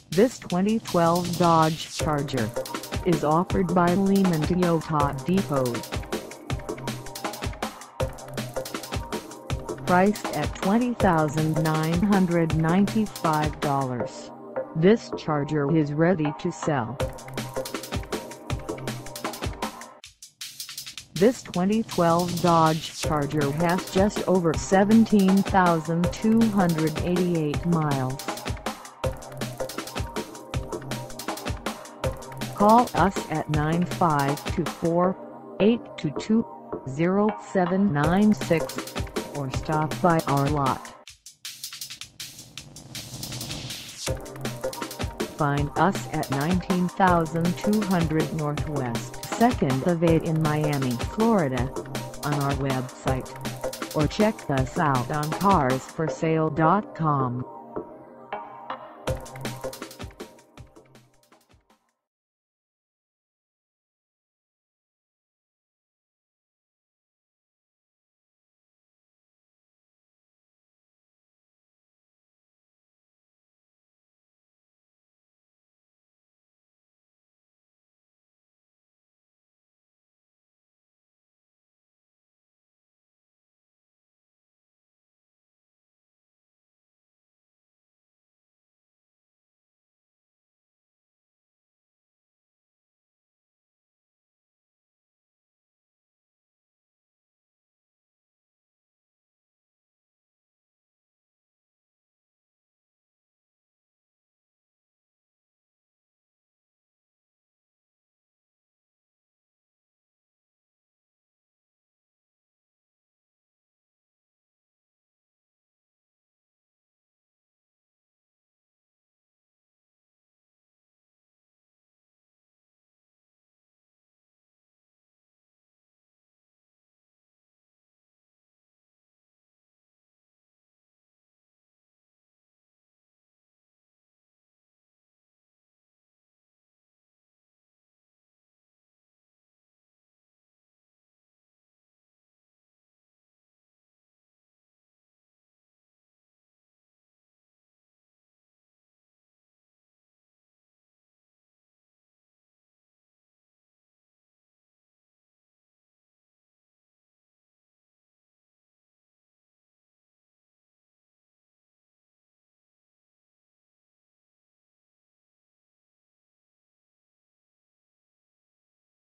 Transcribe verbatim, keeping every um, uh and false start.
This twenty twelve Dodge Charger is offered by Lehman Toyota Depot. Priced at twenty thousand nine hundred ninety-five dollars, this Charger is ready to sell. This twenty twelve Dodge Charger has just over seventeen thousand two hundred eighty-eight miles. Call us at nine five two four, eight two two, zero seven nine six or stop by our lot. Find us at nineteen thousand two hundred Northwest second Avenue in Miami, Florida, on our website, or check us out on cars for sale dot com.